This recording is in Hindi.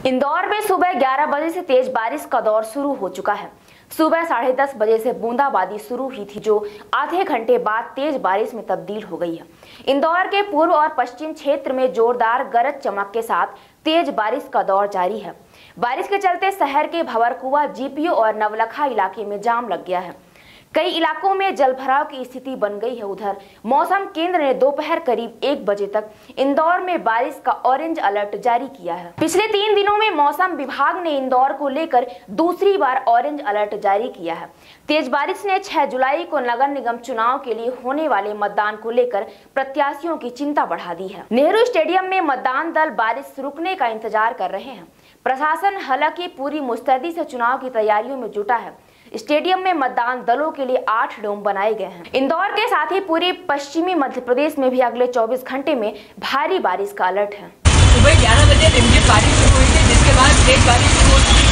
इंदौर में सुबह 11 बजे से तेज बारिश का दौर शुरू हो चुका है। सुबह 10:30 बजे से बूंदाबांदी शुरू हुई थी, जो आधे घंटे बाद तेज बारिश में तब्दील हो गई है। इंदौर के पूर्व और पश्चिम क्षेत्र में जोरदार गरज चमक के साथ तेज बारिश का दौर जारी है। बारिश के चलते शहर के भंवरकुआ, जीपीओ और नवलखा इलाके में जाम लग गया है। कई इलाकों में जलभराव की स्थिति बन गई है। उधर मौसम केंद्र ने दोपहर करीब 1 बजे तक इंदौर में बारिश का ऑरेंज अलर्ट जारी किया है। पिछले 3 दिनों में मौसम विभाग ने इंदौर को लेकर दूसरी बार ऑरेंज अलर्ट जारी किया है। तेज बारिश ने 6 जुलाई को नगर निगम चुनाव के लिए होने वाले मतदान को लेकर प्रत्याशियों की चिंता बढ़ा दी है। नेहरू स्टेडियम में मतदान दल बारिश रुकने का इंतजार कर रहे हैं। प्रशासन हालांकि पूरी मुस्तैदी से चुनाव की तैयारियों में जुटा है। स्टेडियम में मतदान दलों के लिए 8 डोम बनाए गए हैं। इंदौर के साथ ही पूरे पश्चिमी मध्य प्रदेश में भी अगले 24 घंटे में भारी बारिश का अलर्ट है। सुबह 11 बजे रिमझिम बारिश शुरू हुई थी, जिसके बाद तेज बारिश शुरू हो चुकी